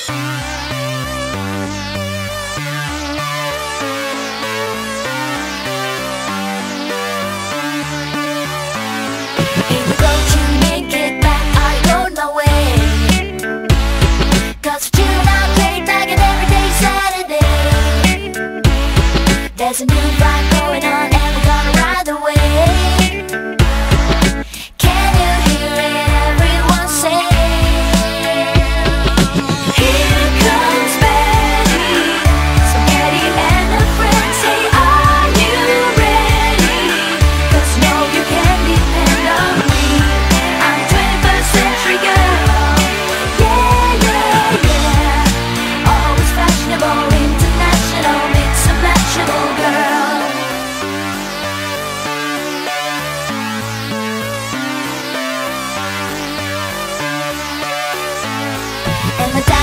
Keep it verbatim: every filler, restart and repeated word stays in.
There's a new vibe going on and we're gonna ride the wave. Can you hear everyone say, here comes Betty. So Betty and her friends say, are you ready? Cause no, you can depend on me. I'm twenty-first century girl. Yeah, yeah, yeah. Always fashionable, international, mix and matchable girl. And my